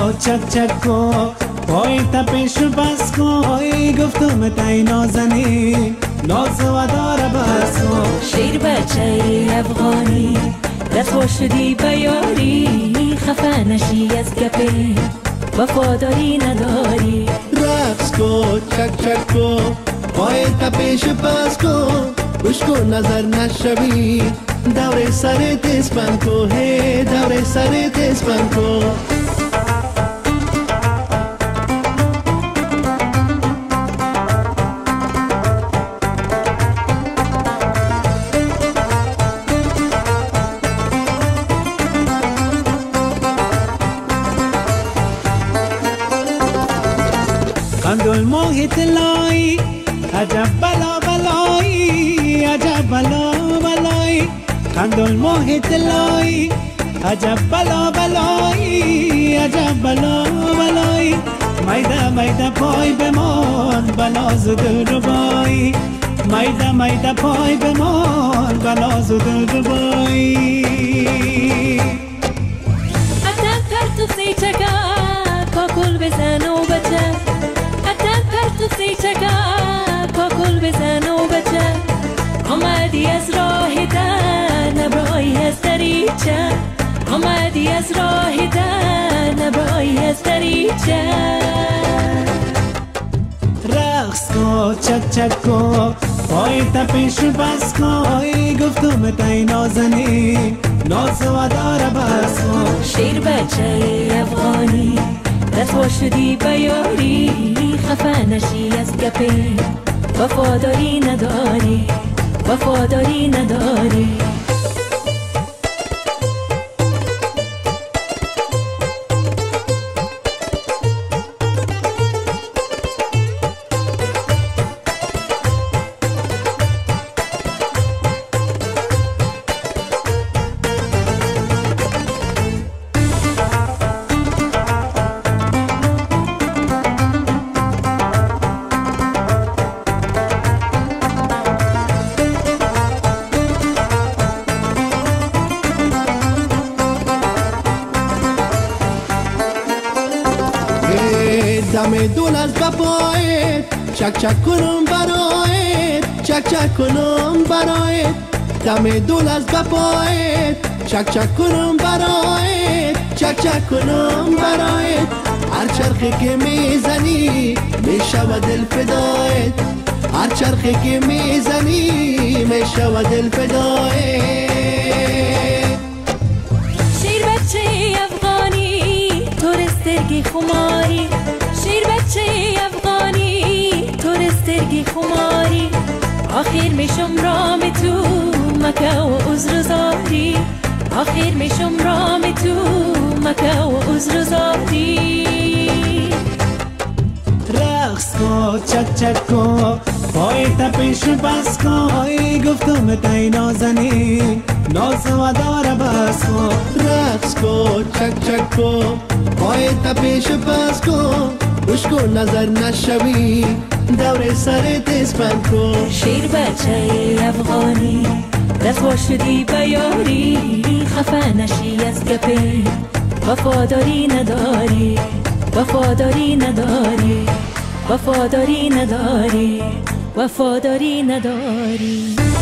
چک چک کن پای تپش بس کن گفتم تای نازنی ناز و داره بس کن شیر بچه افغانی دست خوش شدی بیاری خفه نشی از گپی وفاداری نداری رقص کن چک چک کن پای تپش بس کن گوش کن نظر نشوی دور سرت اسپن کن هی دور سرت اسپن کن قندل ماه طلایی عجب بلا بلایی عجب بلا بلایی قندل ماه طلایی عجب بلا بلایی عجب بلا بلایی میده میده پای بمان بناز دل ربایی میده میده پای بمان بناز دل ربایی اتن پرتو سی چکا کاکل بزن و بچه اتن پرتو سی چکا کاکل بزن و بچه آمدی از راه در نبرایی از دریچه آمدی از راه در نبرایی از دریچه رقص کن چک چک کن پای تپش بس کن گفتم تای نازنی ناز و داره بس کن شیر بچه افغانی دست خوش شدی بیاری خفه نشی از گپی وفاداری نداری وفاداری نداری دم دول از بپایت چک چک کنم برایت چک چک کنم برایت دم دول از بپایت چک چک کنم برایت چک چک کنم برایت هر چرخی که میزنی میشود دل فدایت هر چرخی که میزنی میشود دل فدایت شیر بچه افغانی تو رسترگی خماری شیر بچه افغانی تو رسترگی خماری آخر میشم رام تو مکه و عذر زاری آخر میشم رام تو مکه و عذر زاری رقص کن چک چک کن پای تپش بس کن گفتم تای نازنی ناز و داره بس کن رقص کن چک چک کن پای تپش بس کن گوش کن نظر نشوی دور سرت اسپن کن شیر بچه افغانی دست خوش شدی بیاری خفه نشی از گپی وفاداری نداری وفاداری نداری وفاداری نداری وفاداری نداری